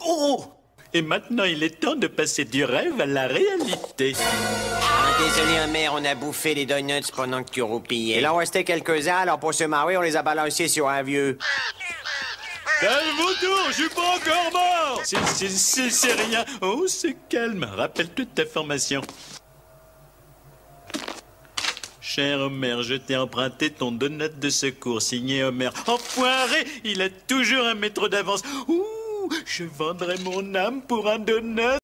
Oh! Et maintenant, il est temps de passer du rêve à la réalité. Ah, désolé, Homer, on a bouffé les donuts pendant que tu roupillais. Il en restait quelques-uns, alors pour se marrer, on les a balancés sur un vieux. Calme-toi, je suis pas encore mort! C'est rien. Oh, c'est calme. Rappelle toute ta formation. Cher Homer, je t'ai emprunté ton donut de secours, signé Homer. Enfoiré, il a toujours un mètre d'avance. Ouh, je vendrai mon âme pour un donut.